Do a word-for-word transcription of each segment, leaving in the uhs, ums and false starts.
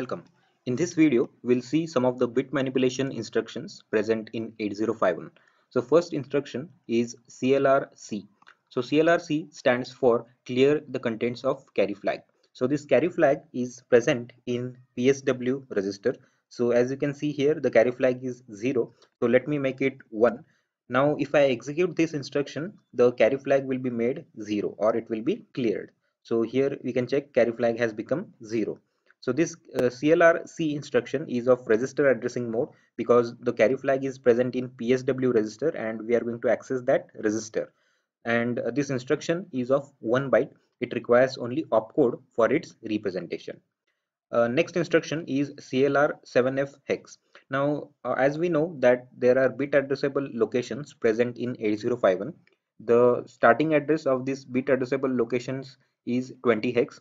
Welcome. In this video, we'll see some of the bit manipulation instructions present in eight zero five one. So first instruction is C L R C. So C L R C stands for clear the contents of carry flag. So this carry flag is present in P S W register. So as you can see here, the carry flag is zero. So let me make it one. Now if I execute this instruction, the carry flag will be made zero or it will be cleared. So here we can check carry flag has become zero. So this uh, C L R C instruction is of register addressing mode because the carry flag is present in P S W register and we are going to access that register. And uh, this instruction is of one byte. It requires only opcode for its representation. Uh, next instruction is C L R seven F hex. Now, uh, as we know that there are bit addressable locations present in eight zero five one. The starting address of these bit addressable locations is twenty hex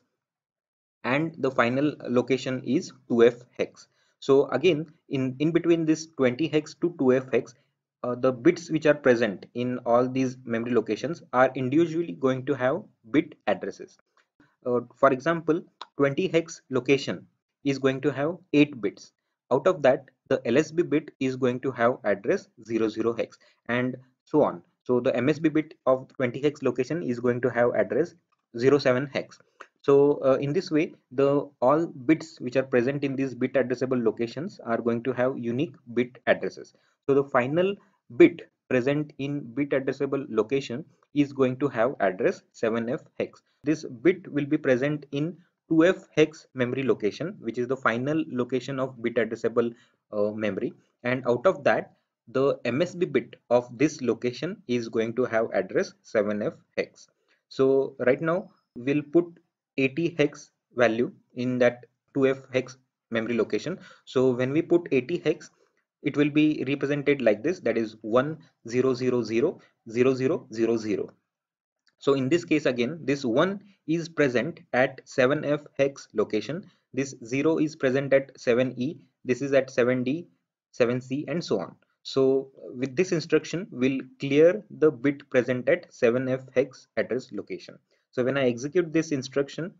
and the final location is two F hex. So again, in in between this twenty hex to two F hex, uh, the bits which are present in all these memory locations are individually going to have bit addresses. Uh, for example, twenty hex location is going to have eight bits. Out of that, the L S B bit is going to have address zero zero hex and so on. So the M S B bit of twenty hex location is going to have address zero seven hex. So uh, in this way, the all bits which are present in these bit addressable locations are going to have unique bit addresses. So the final bit present in bit addressable location is going to have address seven F hex. This bit will be present in two F hex memory location, which is the final location of bit addressable uh, memory, and out of that the M S B bit of this location is going to have address seven F hex. So right now we'll put eighty hex value in that two F hex memory location. So when we put eighty hex, it will be represented like this, that is one zero zero zero zero zero zero zero. So in this case again, this one is present at seven F hex location, this zero is present at seven E, this is at seven D, seven C and so on. So with this instruction we'll clear the bit present at seven F hex address location. So when I execute this instruction,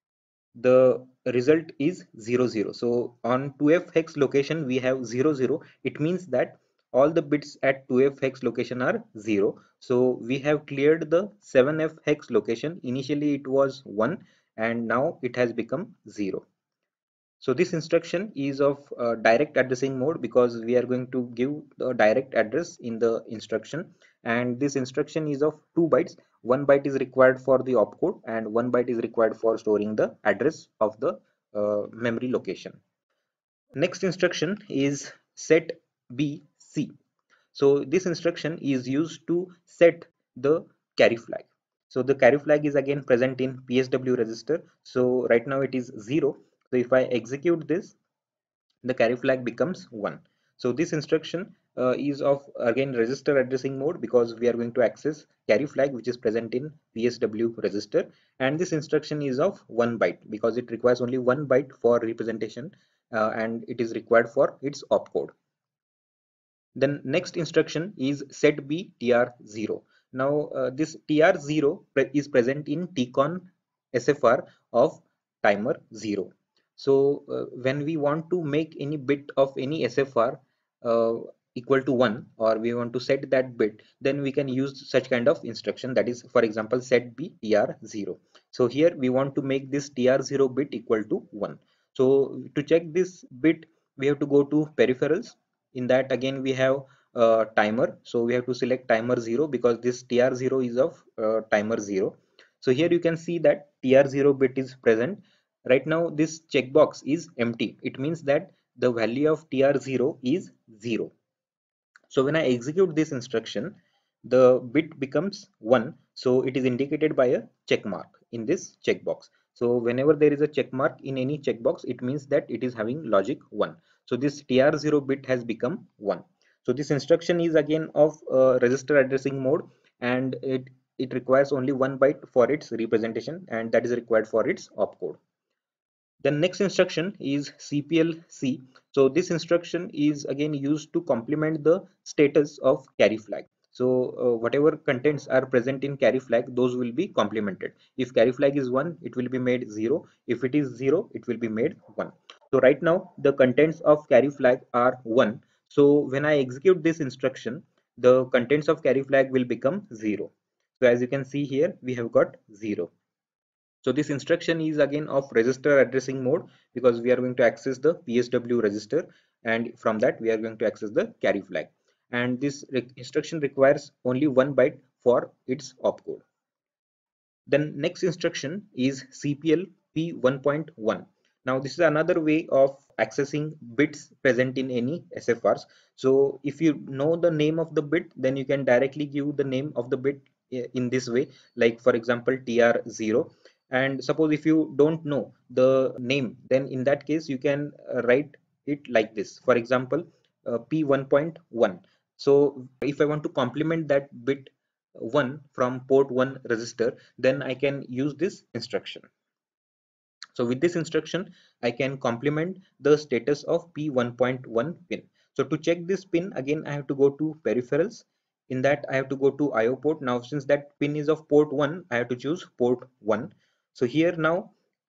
the result is zero zero. So on two F hex location we have zero zero. It means that all the bits at two F hex location are zero. So we have cleared the seven F hex location. Initially it was one and now it has become zero. So this instruction is of uh, direct addressing mode because we are going to give the direct address in the instruction, and this instruction is of two bytes. One byte is required for the opcode and one byte is required for storing the address of the uh, memory location. Next instruction is set B C. So this instruction is used to set the carry flag. So the carry flag is again present in P S W register. So right now it is zero. So if I execute this, the carry flag becomes one. So this instruction uh, is of again register addressing mode because we are going to access carry flag which is present in P S W register, and this instruction is of one byte because it requires only one byte for representation uh, and it is required for its opcode. Then next instruction is set B T R zero. Now uh, this T R zero pre is present in T CON S F R of timer zero. So uh, when we want to make any bit of any S F R uh, equal to one, or we want to set that bit, then we can use such kind of instruction, that is for example set B T R zero. So here we want to make this T R zero bit equal to one. So to check this bit we have to go to peripherals. In that again we have uh, timer, so we have to select timer zero because this T R zero is of uh, timer zero. So here you can see that T R zero bit is present. Right now this checkbox is empty, it means that the value of T R zero is zero. So when I execute this instruction, the bit becomes one, so it is indicated by a check mark in this checkbox. So whenever there is a check mark in any checkbox, it means that it is having logic one. So this T R zero bit has become one. So this instruction is again of uh, register addressing mode, and it it requires only one byte for its representation, and that is required for its opcode. The next instruction is C P L C. So this instruction is again used to complement the status of carry flag. So uh, whatever contents are present in carry flag, those will be complemented. If carry flag is one, it will be made zero. If it is zero, it will be made one. So right now the contents of carry flag are one. So when I execute this instruction, the contents of carry flag will become zero. So as you can see here, we have got zero. So this instruction is again of register addressing mode, because we are going to access the P S W register, and from that we are going to access the carry flag. And this re instruction requires only one byte for its opcode. Then next instruction is C P L P one point one. Now this is another way of accessing bits present in any S F Rs. So if you know the name of the bit, then you can directly give the name of the bit in this way, like for example T R zero. And suppose if you don't know the name, then in that case you can uh, write it like this, for example uh, P one point one. So if I want to complement that bit one from port one register, then I can use this instruction. So with this instruction I can complement the status of P one point one pin. So to check this pin, again I have to go to peripherals. In that I have to go to I O port. Now since that pin is of port one, I have to choose port one. So here now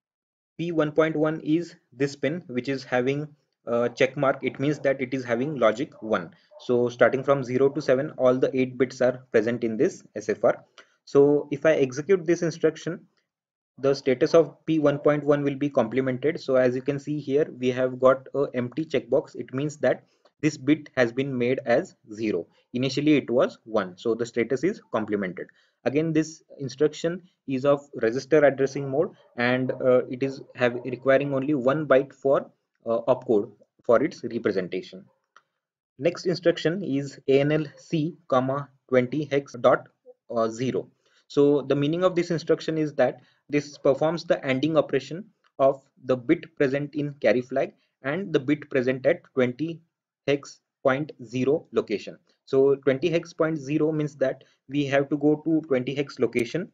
P one point one is this pin which is having a check mark. It means that it is having logic one. So starting from zero to seven, all the eight bits are present in this S F R. So if I execute this instruction, the status of P one point one will be complemented. So as you can see here, we have got a empty checkbox. It means that this bit has been made as zero. Initially it was one, so the status is complemented. Again, this instruction is of register addressing mode, and uh, it is have requiring only one byte for uh, opcode for its representation. Next instruction is A N L C comma twenty hex dot uh, zero. So the meaning of this instruction is that this performs the ANDing operation of the bit present in carry flag and the bit present at twenty hex point zero location. So twenty hex point zero means that we have to go to twenty hex location,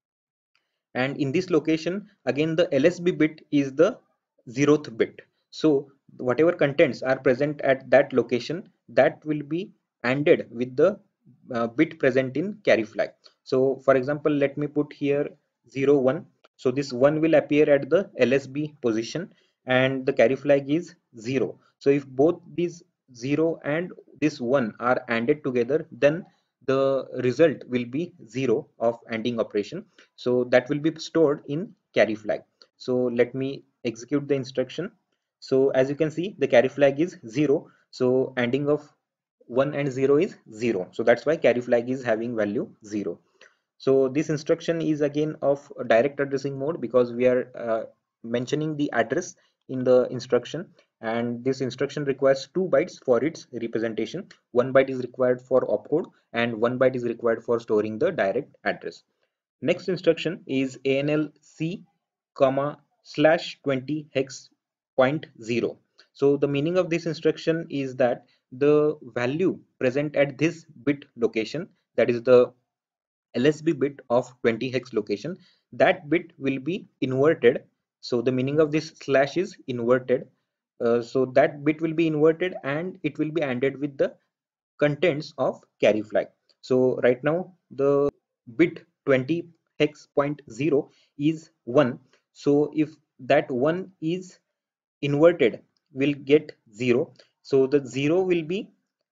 and in this location again the L S B bit is the zeroth bit. So whatever contents are present at that location, that will be ANDed with the uh, bit present in carry flag. So for example, let me put here zero one. So this one will appear at the L S B position and the carry flag is zero. So if both these zero and this one are ANDed together, then the result will be zero of ANDing operation. So that will be stored in carry flag. So let me execute the instruction. So as you can see, the carry flag is zero. So ANDing of one and zero is zero. So that's why carry flag is having value zero. So this instruction is again of direct addressing mode, because we are uh, mentioning the address in the instruction, and this instruction requires two bytes for its representation. One byte is required for opcode and one byte is required for storing the direct address. Next instruction is A N L C comma slash twenty hex point zero. So the meaning of this instruction is that the value present at this bit location, that is the L S B bit of twenty hex location, that bit will be inverted. So the meaning of this slash is inverted. Uh, so that bit will be inverted and it will be ANDed with the contents of carry flag. So right now the bit twenty hex point zero is one. So if that one is inverted, will get zero. So the zero will be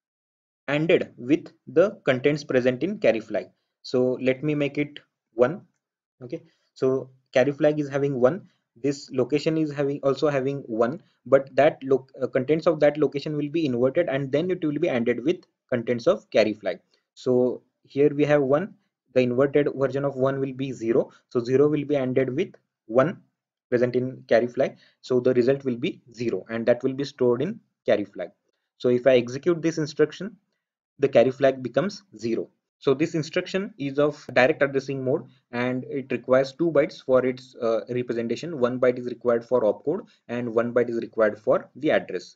ANDed with the contents present in carry flag. So let me make it one. Okay, so carry flag is having one, this location is having also having one, but that look uh, contents of that location will be inverted and then it will be ANDed with contents of carry flag. So here we have one, the inverted version of one will be zero, so zero will be ANDed with one present in carry flag. So the result will be zero and that will be stored in carry flag. So if I execute this instruction, the carry flag becomes zero. So this instruction is of direct addressing mode and it requires two bytes for its uh, representation. One byte is required for opcode and one byte is required for the address.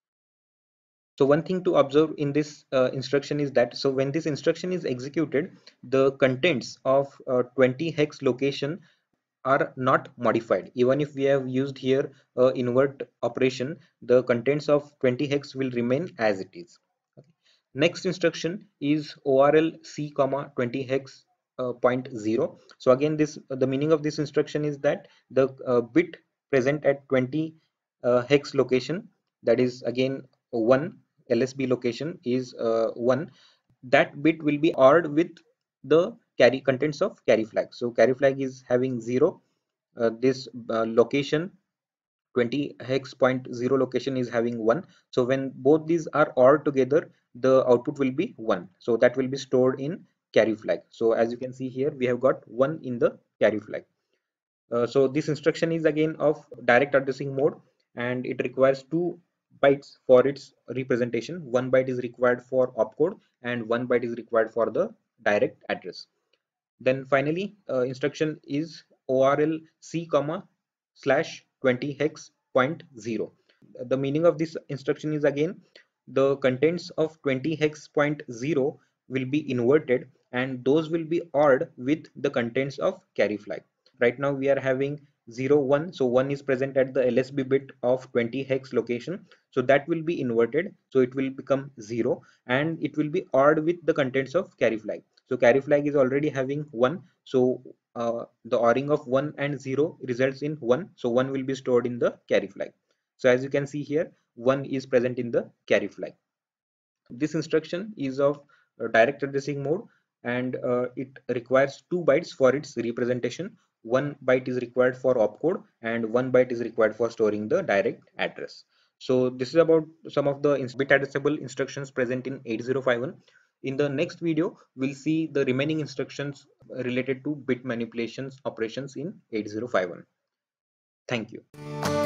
So one thing to observe in this uh, instruction is that, so when this instruction is executed, the contents of uh, twenty hex location are not modified. Even if we have used here uh, invert operation, the contents of twenty hex will remain as it is. Okay. Next instruction is O R L C comma twenty hex uh, point zero. So again, this uh, the meaning of this instruction is that the uh, bit present at twenty uh, hex location, that is again one, L S B location is uh, one, that bit will be O R'd with the carry contents of carry flag. So carry flag is having zero, uh, this uh, location twenty hex point zero location is having one. So when both these are O R'd together, the output will be one. So that will be stored in carry flag. So as you can see here, we have got one in the carry flag. Uh, so this instruction is again of direct addressing mode, and it requires two bytes for its representation. One byte is required for opcode and one byte is required for the direct address. Then finally, uh, instruction is O R L C comma slash twenty hex point zero. The meaning of this instruction is again the contents of twenty hex point zero will be inverted and those will be O R'd with the contents of carry flag. Right now we are having zero one, so one is present at the L S B bit of twenty hex location, so that will be inverted, so it will become zero and it will be O R'd with the contents of carry flag. So carry flag is already having one, so uh, the O-ring of one and zero results in one, so one will be stored in the carry flag. So as you can see here, one is present in the carry flag. This instruction is of uh, direct addressing mode, and uh, it requires two bytes for its representation. One byte is required for opcode and one byte is required for storing the direct address. So this is about some of the bit addressable instructions present in eight zero five one. In the next video, we'll see the remaining instructions related to bit manipulations operations in eight zero five one. Thank you.